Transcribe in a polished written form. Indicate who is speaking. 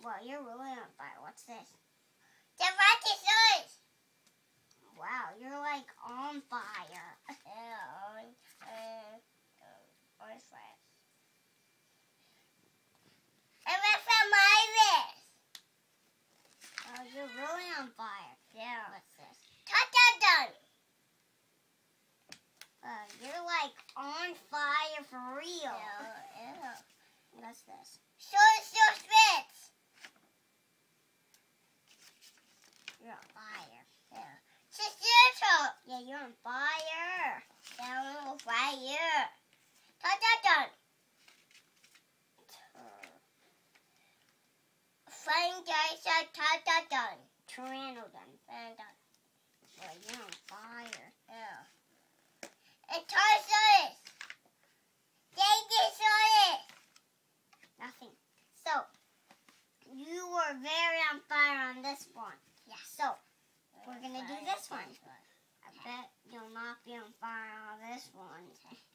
Speaker 1: Well, you're really on fire. What's this?
Speaker 2: Brachiosaurus.
Speaker 1: Wow, you're like on fire.
Speaker 2: On fire. And what's from Iris?
Speaker 1: Oh, you're really on fire.
Speaker 2: Yeah.
Speaker 1: What's this?
Speaker 2: Trachodon.
Speaker 1: You're like on fire for real.
Speaker 2: Yeah.
Speaker 1: What's this?
Speaker 2: Spitz.
Speaker 1: You're on fire.
Speaker 2: Yeah. Triceratops.
Speaker 1: Yeah, you're on fire.
Speaker 2: Yeah, I'm on fire. Trachodon. Flying dinosaur Trachodon.
Speaker 1: Pterandodon. Well, you're on fire.
Speaker 2: Yeah. And Tyrannosaurus. Stegosaurus.
Speaker 1: Nothing. So, you were very on fire on this one. Yeah, so, we're going to do this one. I bet you'll not be on fire on this one.